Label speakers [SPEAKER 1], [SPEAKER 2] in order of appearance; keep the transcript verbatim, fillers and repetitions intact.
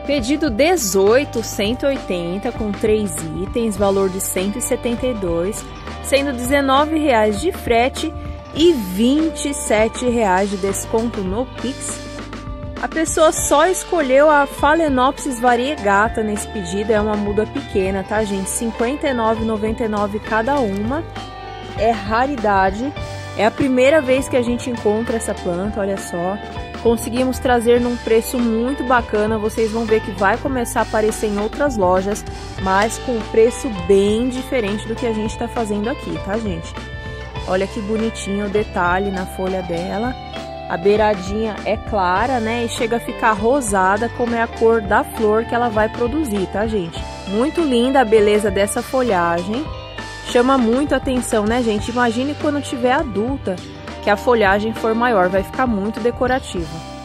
[SPEAKER 1] Pedido dezoito, cento e oitenta com três itens, valor de cento e setenta e dois, sendo dezenove reais de frete e vinte e sete reais de desconto no Pix. A pessoa só escolheu a Phalaenopsis variegata nesse pedido, é uma muda pequena, tá, gente? cinquenta e nove reais e noventa e nove centavos cada uma, é raridade, é a primeira vez que a gente encontra essa planta, olha só. Conseguimos trazer num preço muito bacana, vocês vão ver que vai começar a aparecer em outras lojas, mas com um preço bem diferente do que a gente está fazendo aqui, tá, gente? Olha que bonitinho o detalhe na folha dela. A beiradinha é clara, né? E chega a ficar rosada, como é a cor da flor que ela vai produzir, tá, gente? Muito linda a beleza dessa folhagem. Chama muito a atenção, né, gente? Imagine quando tiver adulta, que a folhagem for maior, vai ficar muito decorativa.